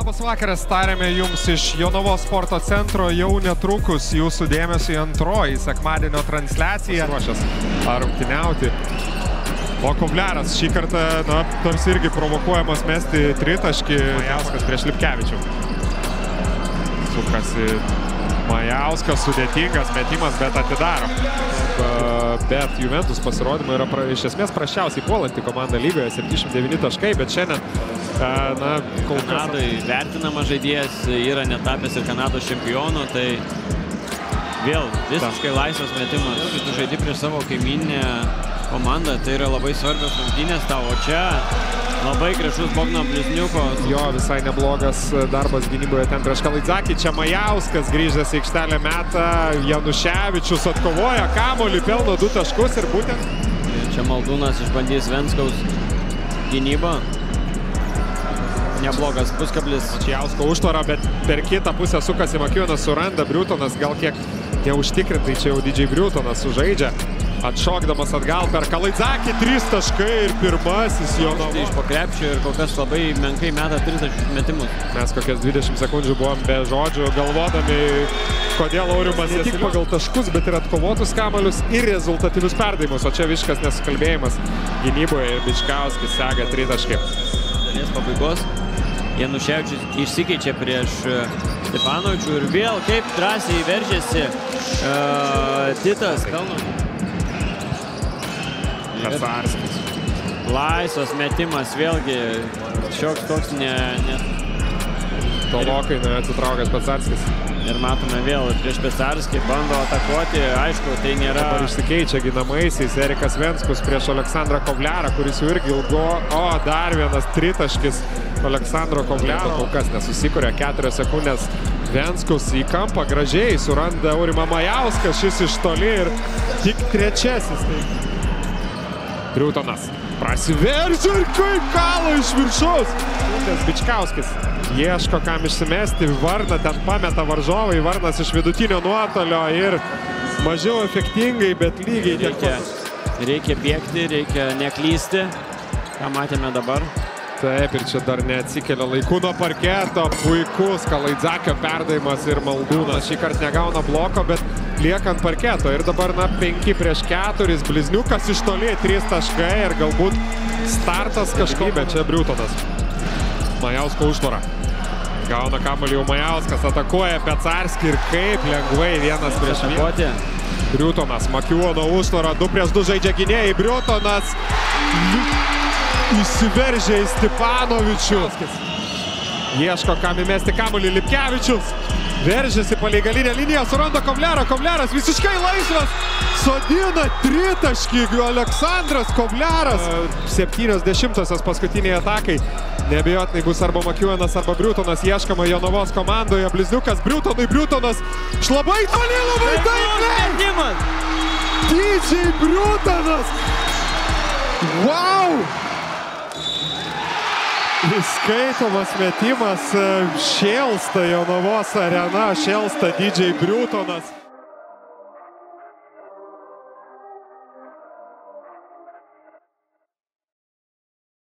Labas vakaras, tarėme jums iš Jonavos sporto centro, jau netrukus jūsų dėmesio į antroji sekmadienio transliaciją. Ruošęs rungtyniauti. O Kovliaras šį kartą, tarsi irgi provokuojamas mesti tritaškį. Majauskas prieš Lipkevičių. Sukasi Majauskas, sudėtingas metimas, bet atidaro. Bet Juventus pasirodymai yra iš esmės prasčiausiai puolanti komanda lygoje, 79 taškai, bet šiandien Kanadai vertinama žaidėjas, yra netapęs ir Kanados čempionu, tai vėl visiškai laisvas metimas. Kai tu žaidi prieš savo kaimyninę komandą, tai yra labai svarbios rungtynės tavo. Čia labai gražus Bogdano Blizniuko. Jo, visai neblogas darbas gynyboje ten prieš Kalaidzakį. Čia Majauskas grįžęs į aikštelę metą. Januševičius atkovoja kamuolį, pelno 2 taškus ir būtent. Čia Maldūnas išbandys Venskaus gynybą. Neblogas puskablis. Čiausko užtvara, bet per kitą pusę sukasi Makionas, suranda Briutonas, gal kiek neužtikrintai čia jau didžiai Briutonas sužaidžia. Atšokdamas atgal per Kalaidzakį, 3 taškai ir pirmasis Jonavos. Iš po krepšio ir kol kas labai menkai meta 30 metimus. Mes kokias 20 sekundžių buvom be žodžių, galvodami, kodėl Aurimas ne tik pagal taškus, bet ir atkovotus kamuolius ir rezultatyvius perdavimus. O čia visiškas nesukalbėjimas gynyboje ir Bičkauskis sega 3 taškai. Dalies pabaigos. Januševičius išsikeičia prieš Stepanovičių ir vėl kaip drąsiai veržėsi Titas. Pesarskis. Laisvas metimas, vėlgi šioks toks tolokai atsitraukęs Pesarskis. Ir matome vėl prieš Pesarskį bando atakuoti, aišku, tai nėra... Dabar išsikeičia ginamaisiais Erikas Venskus prieš Aleksandrą Kovliarą, kuris jau irgi ilgo... O, dar vienas tritaškis Aleksandro Kovliaro. Kol kas nesusikuria 4 sekundės. Venskus į kampą gražiai suranda Aurimą Majauską, šis iš toli ir tik trečiasis. Briutonas prasiveržia ir kaip kala iš viršaus. Bičkauskis ieško kam išsimesti, Varną ten pameta varžovai, Varnas iš vidutinio nuotolio ir mažiau efektingai, bet lygiai reikia bėgti, reikia neklysti, ką matėme dabar. Taip, ir čia dar neatsikelia laiku nuo parketo, puikus Kalaidzakio perdavimas ir Maldūnas šį kartą negauna bloko, bet lieka ant parketo. Ir dabar 5 prieš 4, Blizniukas iš toli, 3 taškai ir galbūt startas kažkokį, bet čia Briutonas. Majausko užtvara. Gauna kamuolį jau Majauskas, atakuoja Pesarskį ir kaip lengvai 1 prieš 1. Briutonas, Makiono užtvara, 2 prieš 2 žaidžia gynėjai, Briutonas įsiveržia į Stepanovičių. Ieško kam įmesti kamuolį, Lipkevičius. Veržiasi palei galinę liniją, suranda Kovliarą. Kovliaras visiškai laisvas. Sodina tritaškį Aleksandras Kovliaras. 70-osios paskutiniai atakai. Neabejotinai bus arba Makionas, arba Briutonas. Ieškama Jonavos komandoje. Blizniukas Briutonui. Briutonas iš labai toli, labai taikliai. Didžiai Briutonas. Wow! Įskaitomas metimas, šėlsta Jonavos arena, šėlsta didžiai Briutonas.